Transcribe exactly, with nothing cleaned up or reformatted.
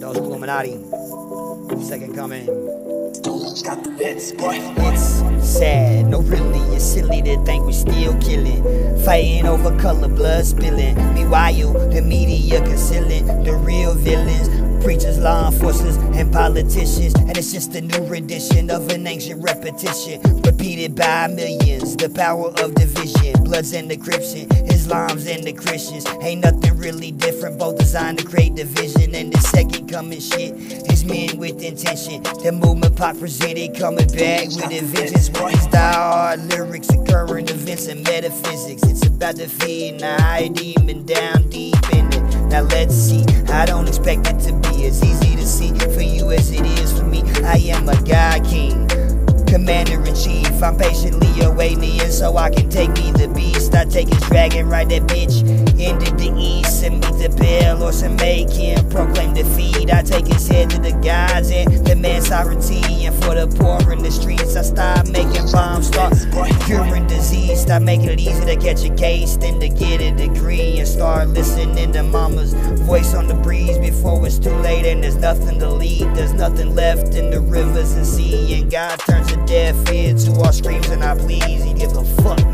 knows Illuminati, second coming. Got the hits, boy. It's sad, no really, it's silly to think we still killing, fighting over color, blood spilling. Meanwhile, the media concealing the real villains, preachers, law enforcers, and politicians. And it's just a new rendition of an ancient repetition, repeated by millions. The power of division, blood's and decryption, Islam's and the Christians. Ain't nothing really different, both designed to create division. And the second coming shit is men with intention. The movement pop presented, coming back with a vengeance. With these die-hard lyrics and current events and metaphysics. It's about defeating the high demon down deep in it. Now let's see, I don't expect it to be as easy to see for you as it is for me. I am a God King, Commander-in-Chief. I'm patiently awaiting the end so I can take me the beast. I take his dragon, ride that bitch into the east, and meet the Baal or some make him proclaim defeat. I take his head to the gods and demand sovereignty. And for the poor in the streets, I stop making bombs, start curing disease. Stop making it easy to catch a case, then to get a degree, and start listening to mama's voice on the breeze before it's too late and there's nothing to lead. There's nothing left in the rivers and sea, and God turns a deaf ear to our screams and our pleas. He gives a fuck.